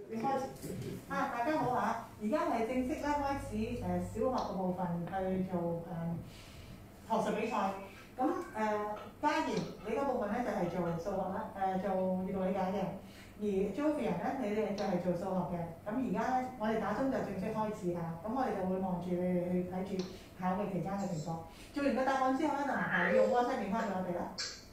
你開始大家好嚇！而家係正式咧開始小學嘅部分去做學術比賽。咁嘉賢你嗰部分咧就係做數學啦，做閱讀理解嘅。而 Jovian 咧，你哋就係做數學嘅。咁而家咧，我哋打鐘就正式開始啦。咁我哋就會望住你哋去睇住考嘅期間嘅情況。做完個答案之後咧，嗱，你用 WhatsApp 電翻俾我哋啦。